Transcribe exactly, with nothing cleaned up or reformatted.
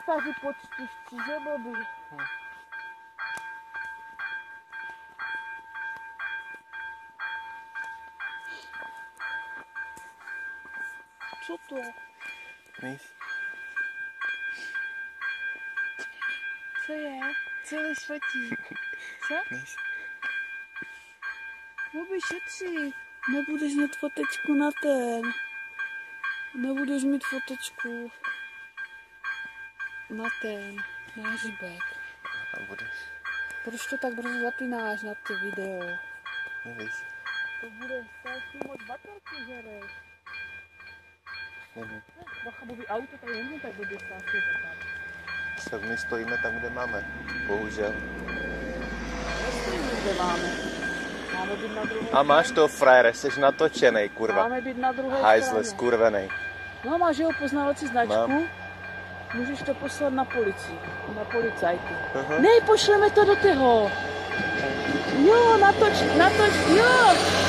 staří poctivci, že Bobby? Hm. Co to? Nic. Co je? Celý svatí. Co? Nic. Bobby, šetři. Nebudeš mít fotečku na ten. Nebudeš mít fotečku na ten, na hřbek. A budeš. Proč to tak brzo zapínáš na ty video? Nevíš. To bude strašně moc baterky žereš. Nevím. Bacha, Bobby, auto tady nemůže tak blbě stát. Tak my stojíme tam, kde máme. Bohužel. Nestojíme, kde máme. Máme být na druhé A máš to, frajere, jsi natočenej, kurva. Máme být na druhé Hajzle, straně. skurvenej. No, máš jeho poznávací značku? Mám. Můžeš to poslat na policii, na policajty. Uh-huh. Ne, pošleme to do toho. Jo, natoč, natoč, jo.